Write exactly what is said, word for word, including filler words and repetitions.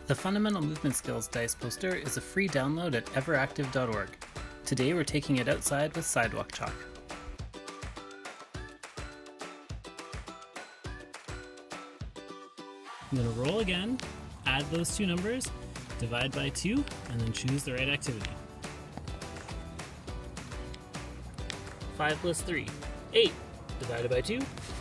The Fundamental Movement Skills Dice poster is a free download at everactive dot org. Today we're taking it outside with sidewalk chalk. I'm going to roll again, add those two numbers, divide by two, and then choose the right activity. five plus three, eight, divided by two,